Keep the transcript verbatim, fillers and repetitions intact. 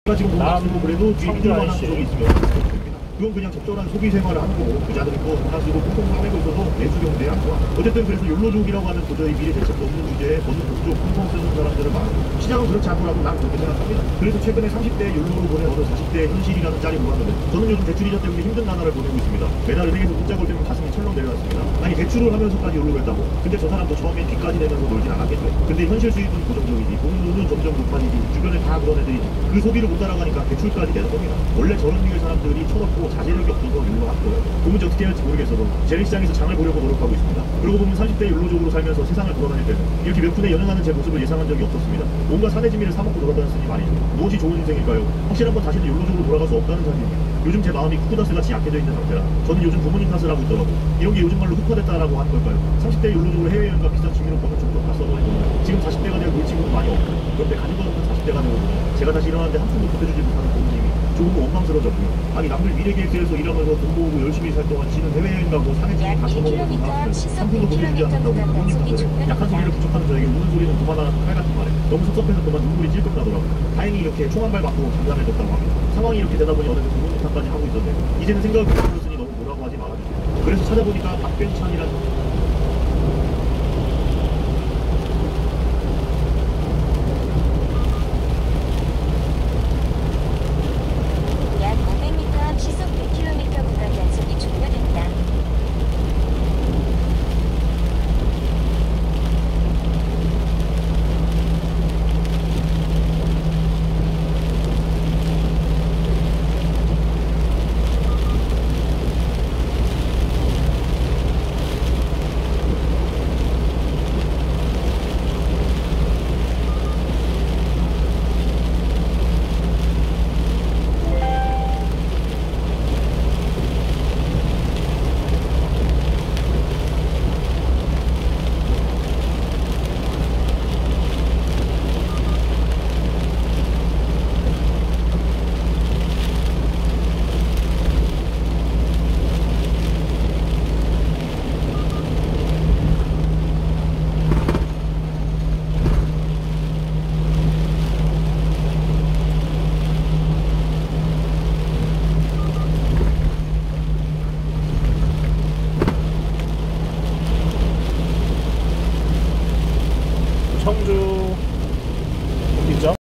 지금 돈 안 쓰고 그래도 뒤에 믿을 만한 구석이 있으면 그건 그냥 적절한 소비 생활을 하는 거고 부자들은 또 돈 안 쓰고 꽁꽁 싸매고 있어서 내수 경제에 안 좋아. 어쨌든 그래서 욜로족이라고 하는 도저히 미래 대책도 없는 주제에 버는 독조 꽁꽁 쓰는 사람들은 많고 시장은 그렇지 않더라고 난 그렇게 생각합니다. 그래서 최근에 삼십 대 욜로로 보내 어느 사십 대 현실이라는 짤이 모았는데 저는 요즘 대출 이자 때문에 힘든 나날을 보내고 있습니다. 매달 은행에서 문자 걸 때면 가슴이 철렁 내려왔습니다. 아니 대출을 하면서까지 욜로를 했다고? 근데 저 사람도 처음에 빚까지 내면서 놀진 않았겠죠. 근데 현실 수입은 고정적이지 본 돈은 점점 높아지지 주변에 다 그런 애들이 그 소비를 못 따라가니까 대출까지 내는 겁니다. 원래 저런 류의 사람들이 철없고 자제력이 없어서 욜로 하는 거예요. 보면 어떻게 할지 모르겠어도 재래시장에서 장을 보려고 노력하고 있습니다. 그러고 보면 삼십 대 욜로족으로 살면서 세상을 돌아다닐 때는 이렇게 몇 푼에 연연하는 제 모습을 예상한 적이 없었습니다. 온갖 사내지미를 사먹고 돌아다녔으니 말이죠. 무엇이 좋은 인생일까요? 확실한 건 다시는 욜로족으로 돌아갈 수 없다는 사실입니다. 요즘 제 마음이 쿠쿠다스같이 약해져 있는 상태라 저는 요즘 부모님 탓을 하고 있더라고. 이런 게 요즘 말로 흑화됐다라고 하는 걸까요? 삼십 대 욜로족으로 해외여행과 비싼 취미로권을 좀 더 다 써버린 겁니다. 지금 사십 대가 되어 놀 친구도 많이 없고 그런데 가진 것 없는 사십 대가 되고 제가 다시 일어나는데 한 푼도 보태주지 못하는 부모님이 조금 원망스러워졌고요. 아니 남들 미래계획서에서 일하면서 돈 모으고 열심히 살 동안 지는 해외여행 가고 사내집에 다 써먹는 돈 나왔을 한 푼도 보내주지 않는다고 부모님 탓을 약한 소리를 부족하는 저에게 우는 소리는 그만하는 칼 같은 말에 너무 섭섭해서 그만 눈물이 찔끔 나더라고요. 다행히 이렇게 총 한 발 맞고 잠잠해졌다고 합니다. 상황이 이렇게 되다 보니 어느새 부모님 탓까지 하고 있었는데 이제는 생각이 바뀌었으니 너무 뭐라고 하지 말아주세요. 그래서 찾아보니까 박변찬이라는